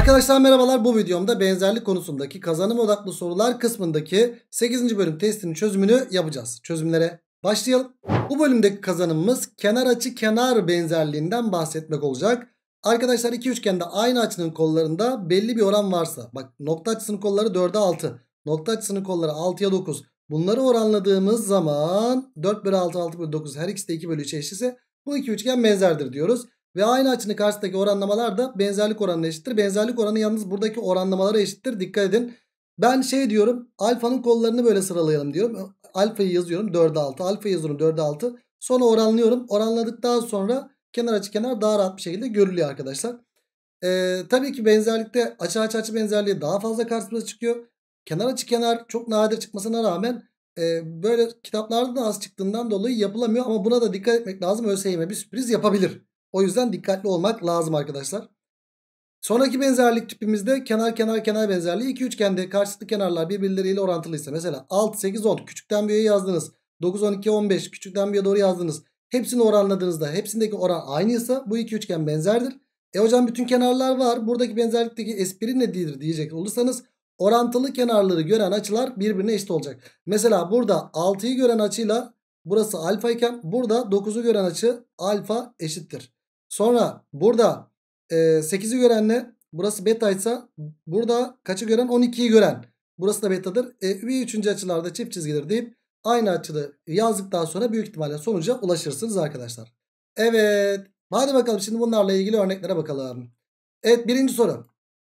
Arkadaşlar merhabalar, bu videomda benzerlik konusundaki kazanım odaklı sorular kısmındaki 8. bölüm testinin çözümünü yapacağız. Çözümlere başlayalım. Bu bölümdeki kazanımımız kenar açı kenar benzerliğinden bahsetmek olacak. Arkadaşlar iki üçgende aynı açının kollarında belli bir oran varsa, bak nokta açısının kolları 4'e 6, nokta açısının kolları 6'ya 9. Bunları oranladığımız zaman 4 bölü 6 6 bölü 9 her ikisi de 2 bölü 3'e eşitse bu iki üçgen benzerdir diyoruz. Ve aynı açının karşısındaki oranlamalar da benzerlik oranına eşittir. Benzerlik oranı yalnız buradaki oranlamalara eşittir. Dikkat edin. Ben diyorum. Alfanın kollarını böyle sıralayalım diyorum. Alfayı yazıyorum 4'e 6. Alfayı yazıyorum 4'e 6. Sonra oranlıyorum. Oranladıktan sonra kenar açı kenar daha rahat bir şekilde görülüyor arkadaşlar. Tabii ki benzerlikte açı açı açı benzerliği daha fazla karşımıza çıkıyor. Kenar açı kenar çok nadir çıkmasına rağmen böyle kitaplarda da az çıktığından dolayı yapılamıyor. Ama buna da dikkat etmek lazım. ÖSYM bir sürpriz yapabilir. O yüzden dikkatli olmak lazım arkadaşlar. Sonraki benzerlik tipimizde kenar kenar kenar benzerliği. İki üçgende karşılıklı kenarlar birbirleriyle orantılıysa, mesela 6 8 10 küçükten büyüğe yazdınız. 9 12 15 küçükten büyüğe doğru yazdınız. Hepsini oranladığınızda hepsindeki oran aynıysa bu iki üçgen benzerdir. Hocam bütün kenarlar var. Buradaki benzerlikteki espri nedir diyecek olursanız, orantılı kenarları gören açılar birbirine eşit olacak. Mesela burada 6'yı gören açıyla burası alfa iken burada 9'u gören açı alfa eşittir. Sonra burada 8'i görenle burası beta ise burada kaçı gören 12'yi gören burası da betadır. Bir üçüncü açılarda çift çizgidir deyip aynı açıda yazdıktan sonra büyük ihtimalle sonuca ulaşırsınız arkadaşlar. Evet, hadi bakalım şimdi bunlarla ilgili örneklere bakalım. Evet, birinci soru.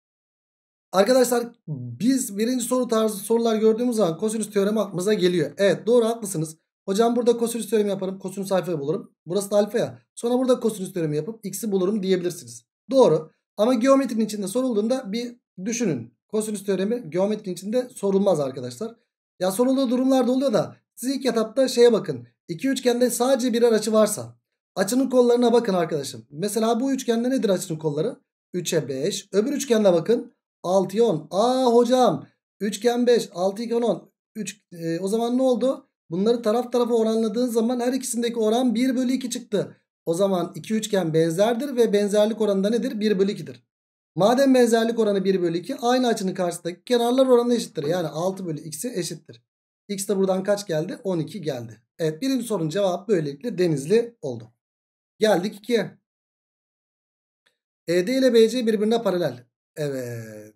Arkadaşlar biz birinci soru tarzı sorular gördüğümüz zaman kosinüs teoremi aklımıza geliyor. Evet, doğru, haklısınız. Hocam burada kosinüs teoremi yaparım, kosinüs alfayı bulurum. Burası da alfa ya. Sonra burada kosinüs teoremi yapıp x'i bulurum diyebilirsiniz. Doğru. Ama geometrinin içinde sorulduğunda bir düşünün. Kosinüs teoremi geometrinin içinde sorulmaz arkadaşlar. Ya sorulduğu durumlarda oluyor da siz ilk etapta şeye bakın. İki üçgende sadece birer açı varsa açının kollarına bakın arkadaşım. Mesela bu üçgende nedir açının kolları? 3'e 5. Öbür üçgende bakın. 6'ya 10. Hocam üçgen 5 6 2 10. O zaman ne oldu? Bunları taraf tarafa oranladığın zaman her ikisindeki oran 1 bölü 2 çıktı. O zaman iki üçgen benzerdir ve benzerlik oranı da nedir? 1 bölü 2'dir. Madem benzerlik oranı 1 bölü 2, aynı açının karşısındaki kenarlar oranı eşittir. Yani 6 bölü x'i eşittir. X de buradan kaç geldi? 12 geldi. Evet, birinci sorunun cevabı böylelikle Denizli oldu. Geldik 2'ye. ED ile BC birbirine paralel. Evet.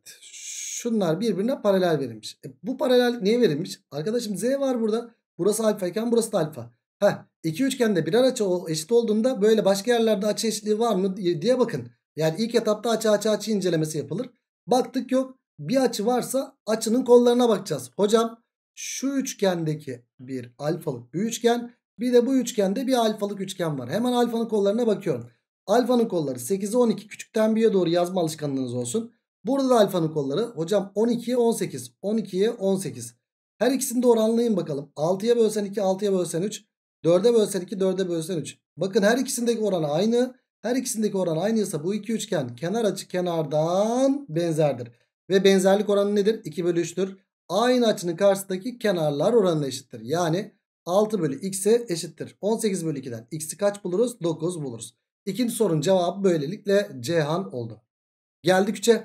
Şunlar birbirine paralel verilmiş. Bu paralel niye verilmiş? Arkadaşım Z var burada. Burası alfa iken burası da alfa. İki üçgende birer açı eşit olduğunda böyle başka yerlerde açı eşitliği var mı diye bakın. Yani ilk etapta açı incelemesi yapılır. Baktık yok. Bir açı varsa açının kollarına bakacağız. Hocam şu üçgendeki bir alfalık bir üçgen, bir de bu üçgende bir alfalık üçgen var. Hemen alfanın kollarına bakıyorum. Alfanın kolları 8'e 12, küçükten büyüğe doğru yazma alışkanlığınız olsun. Burada da alfanın kolları hocam 12'ye 18, 12'ye 18. Her ikisini de oranlayın bakalım. 6'ya bölsen 2, 6'ya bölsen 3, 4'e bölsen 2, 4'e bölsen 3. Bakın her ikisindeki oran aynı. Her ikisindeki oran aynıysa bu iki üçgen kenar açı kenardan benzerdir. Ve benzerlik oranı nedir? 2 bölü 3'tür. Aynı açının karşısındaki kenarlar oranına eşittir. Yani 6 bölü x'e eşittir. 18 bölü 2'den x'i kaç buluruz? 9 buluruz. İkinci sorunun cevabı böylelikle Ceyhan oldu. Geldik 3'e.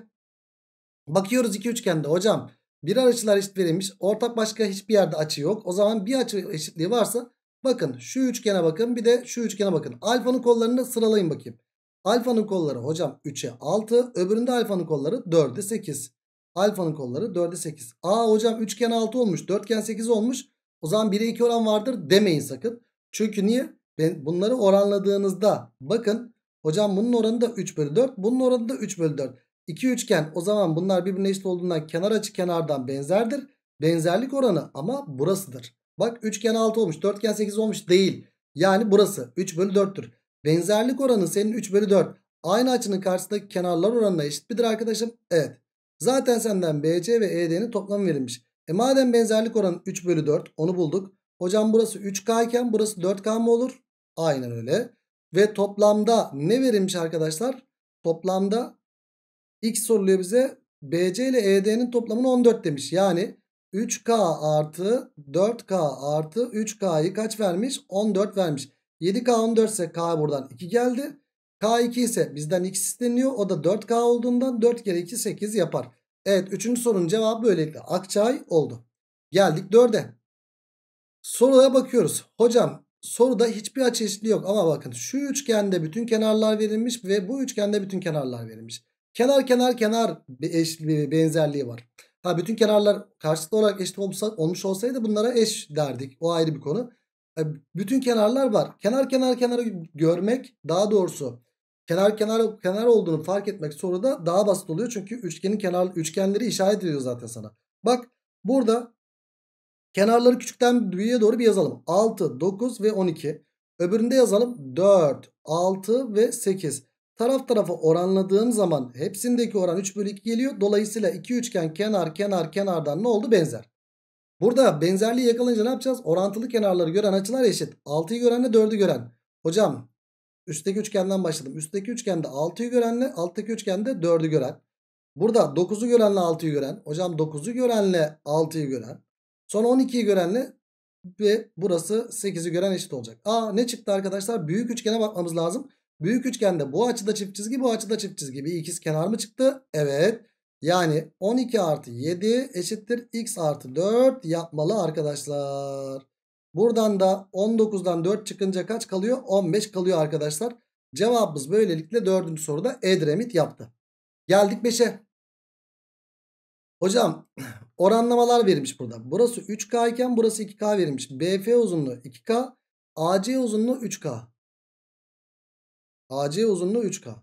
Bakıyoruz iki üçgende hocam birer açılar eşit verilmiş. Ortak başka hiçbir yerde açı yok. O zaman bir açı eşitliği varsa bakın şu üçgene bakın, bir de şu üçgene bakın. Alfanın kollarını sıralayın bakayım. Alfanın kolları hocam 3'e 6. Öbüründe alfanın kolları 4'e 8. Alfanın kolları 4'e 8. Hocam üçgen 6 olmuş, dörtgen 8 olmuş. O zaman 1'e 2 oran vardır demeyin sakın. Çünkü niye? Bunları oranladığınızda bakın hocam bunun oranı da 3 bölü 4. Bunun oranı da 3 bölü 4. İki üçgen, o zaman bunlar birbirine eşit olduğundan kenar açı kenardan benzerdir. Benzerlik oranı ama burasıdır. Bak üçgen 6 olmuş, dörtgen 8 olmuş değil. Yani burası 3 bölü 4'tür. Benzerlik oranı senin 3 bölü 4. Aynı açının karşısındaki kenarlar oranına eşit midir arkadaşım? Evet. Zaten senden BC ve ED'nin toplamı verilmiş. Madem benzerlik oranı 3 bölü 4, onu bulduk. Hocam burası 3K iken burası 4K mı olur? Aynen öyle. Ve toplamda ne verilmiş arkadaşlar? Toplamda x soruluyor bize. BC ile ED'nin toplamını 14 demiş. Yani 3K artı 4K artı 3K'yı kaç vermiş? 14 vermiş. 7K 14 ise K buradan 2 geldi. K2 ise bizden x isteniyor. O da 4K olduğundan 4 kere 2 8 yapar. Evet, 3. sorunun cevabı böylelikle Akçay oldu. Geldik 4'e. Soruya bakıyoruz. Hocam soruda hiçbir açı eşitliği yok ama bakın şu üçgende bütün kenarlar verilmiş ve bu üçgende bütün kenarlar verilmiş. Kenar kenar kenar bir eşitliği, benzerliği var. Ha, bütün kenarlar karşılıklı olarak eşit olmuş olsaydı bunlara eş derdik. O ayrı bir konu. E, Bütün kenarlar var. Kenar kenar kenarı görmek, daha doğrusu kenar kenar kenar olduğunu fark etmek soruda daha basit oluyor. Çünkü üçgenleri işaret ediyor zaten sana. Bak burada kenarları küçükten büyüğe doğru bir yazalım. 6, 9 ve 12. Öbüründe yazalım 4, 6 ve 8. Taraf tarafa oranladığım zaman hepsindeki oran 3 bölü 2 geliyor. Dolayısıyla iki üçgen kenar kenar kenardan ne oldu? Benzer. Burada benzerliği yakalayınca ne yapacağız? Orantılı kenarları gören açılar eşit. 6'yı görenle 4'ü gören. Hocam üstteki üçgenden başladım. Üstteki üçgende 6'yı görenle alttaki üçgende 4'ü gören. Burada 9'u görenle 6'yı gören. Hocam 9'u görenle 6'yı gören. Sonra 12'yi görenle ve burası 8'i gören eşit olacak. Ne çıktı arkadaşlar? Büyük üçgene bakmamız lazım. Büyük üçgende bu açıda çift çizgi, bu açıda çift çizgi. Bir ikiz kenar mı çıktı? Evet. Yani 12 artı 7 eşittir x artı 4 yapmalı arkadaşlar. Buradan da 19'dan 4 çıkınca kaç kalıyor? 15 kalıyor arkadaşlar. Cevabımız böylelikle 4. soruda Edremit yaptı. Geldik 5'e. Hocam oranlamalar verilmiş burada. Burası 3K iken burası 2K verilmiş. BF uzunluğu 2K. AC uzunluğu 3K. AC uzunluğu 3K.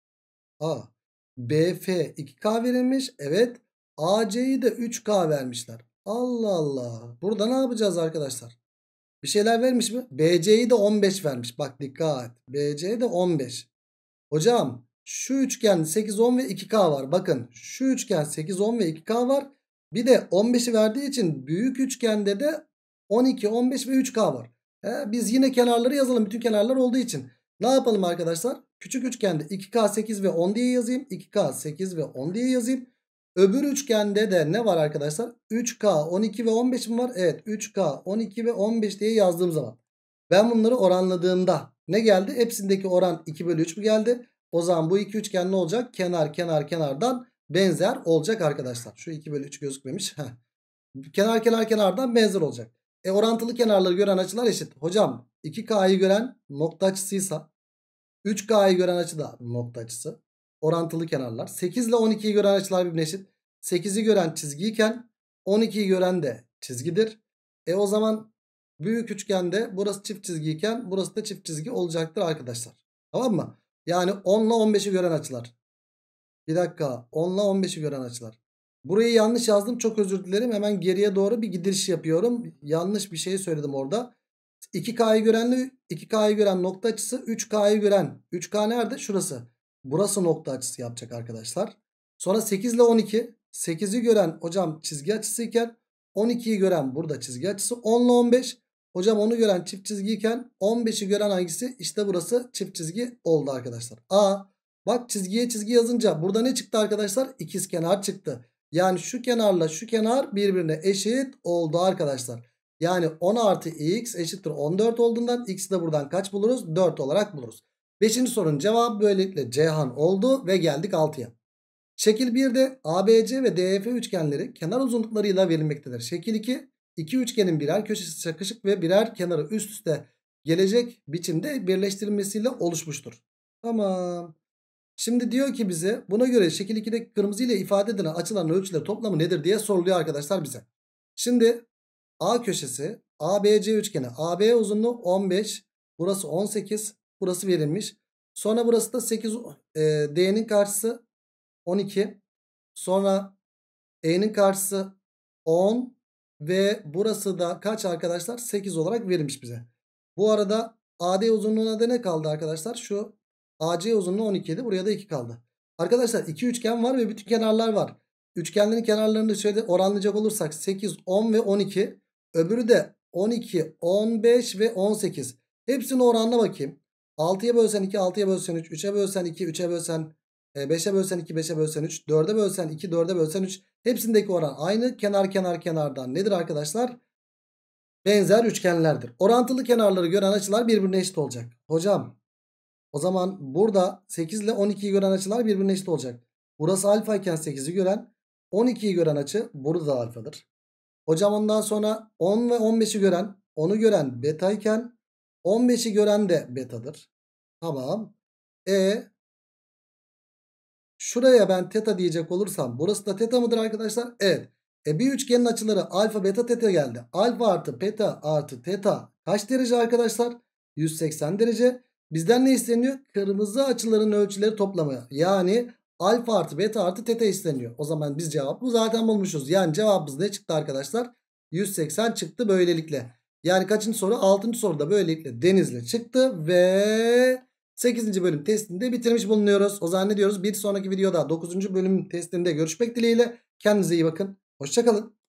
BF 2K verilmiş. Evet. AC'yi de 3K vermişler. Allah Allah. Burada ne yapacağız arkadaşlar? Bir şeyler vermiş mi? BC'yi de 15 vermiş. Bak dikkat. BC de 15. Hocam şu üçgen 8, 10 ve 2K var. Bakın şu üçgen 8, 10 ve 2K var. Bir de 15'i verdiği için büyük üçgende de 12, 15 ve 3K var. Biz yine kenarları yazalım. Bütün kenarlar olduğu için. Ne yapalım arkadaşlar? Küçük üçgende 2K 8 ve 10 diye yazayım. 2K 8 ve 10 diye yazayım. Öbür üçgende de ne var arkadaşlar? 3K 12 ve 15 mi var? Evet, 3K 12 ve 15 diye yazdığım zaman ben bunları oranladığımda ne geldi? Hepsindeki oran 2 bölü 3 mü geldi? O zaman bu iki üçgen ne olacak? Kenar kenar kenardan benzer olacak arkadaşlar. Şu 2 bölü 3 gözükmemiş. Kenar kenar kenardan benzer olacak. Orantılı kenarları gören açılar eşit. Hocam 2K'yı gören nokta açısıysa 3K'yı gören açı da nokta açısı. Orantılı kenarlar. 8 ile 12'yi gören açılar birbirine eşit. 8'i gören çizgiyken 12'yi gören de çizgidir. O zaman büyük üçgende burası çift çizgiyken burası da çift çizgi olacaktır arkadaşlar. Tamam mı? Yani 10 ile 15'i gören açılar. Bir dakika, 10 ile 15'i gören açılar. Burayı yanlış yazdım, çok özür dilerim. Hemen geriye doğru bir gidiş yapıyorum. Yanlış bir şey söyledim orada. 2K'yı gören nokta açısı, 3K'yı gören 3K nerede? Şurası. Burası nokta açısı yapacak arkadaşlar. Sonra 8 ile 12. 8'i gören hocam çizgi açısıyken 12'yi gören burada çizgi açısı. 10 ile 15. Hocam onu gören çift çizgiyken 15'i gören hangisi? İşte burası çift çizgi oldu arkadaşlar. Bak çizgiye çizgi yazınca burada ne çıktı arkadaşlar? İkizkenar çıktı. Yani şu kenarla şu kenar birbirine eşit oldu arkadaşlar. Yani 10 artı x eşittir 14 olduğundan x'i de buradan kaç buluruz? 4 olarak buluruz. 5. sorunun cevabı böylelikle Ceyhan oldu ve geldik 6'ya. Şekil 1'de ABC ve DEF üçgenleri kenar uzunluklarıyla verilmektedir. Şekil 2, iki üçgenin birer köşesi çakışık ve birer kenarı üst üste gelecek biçimde birleştirilmesiyle oluşmuştur. Tamam. Şimdi diyor ki bize buna göre şekil 2'deki kırmızı ile ifade edilen açıların ölçüleri toplamı nedir diye soruluyor arkadaşlar bize. Şimdi A köşesi ABC üçgeni. AB uzunluğu 15. Burası 18. Burası verilmiş. Sonra burası da 8. D'nin karşısı 12. Sonra E'nin karşısı 10. Ve burası da kaç arkadaşlar? 8 olarak verilmiş bize. Bu arada AD uzunluğuna da ne kaldı arkadaşlar? Şu AC uzunluğu 12 idi. Buraya da 2 kaldı. Arkadaşlar iki üçgen var ve bütün kenarlar var. Üçgenlerin kenarlarını şöyle oranlayacak olursak 8, 10 ve 12. Öbürü de 12, 15 ve 18. Hepsini oranla bakayım. 6'ya bölsen 2, 6'ya bölsen 3, 3'e bölsen 2, 3'e bölsen 5'e bölsen 2, 5'e bölsen 3, 4'e bölsen 2, 4'e bölsen 3. Hepsindeki oran aynı. Kenar kenar kenardan nedir arkadaşlar? Benzer üçgenlerdir. Orantılı kenarları gören açılar birbirine eşit olacak. Hocam O zaman burada 8 ile 12'yi gören açılar birbirine eşit olacak. Burası alfa iken 8'i gören, 12'yi gören açı burada da alfadır. Hocam ondan sonra 10 ve 15'i gören, 10'u gören beta iken 15'i gören de betadır. Tamam. Şuraya ben teta diyecek olursam burası da teta mıdır arkadaşlar? Evet. Bir üçgenin açıları alfa beta teta geldi. Alfa artı beta artı teta kaç derece arkadaşlar? 180 derece. Bizden ne isteniyor? Kırmızı açıların ölçüleri toplamı. Yani alfa artı beta artı teta isteniyor. O zaman biz cevabı zaten bulmuşuz. Yani cevabımız ne çıktı arkadaşlar? 180 çıktı böylelikle. Yani kaçıncı soru? 6. soruda böylelikle Denizli çıktı ve 8. bölüm testini de bitirmiş bulunuyoruz. O zaman ne diyoruz? Bir sonraki videoda 9. bölüm testinde görüşmek dileğiyle. Kendinize iyi bakın. Hoşça kalın.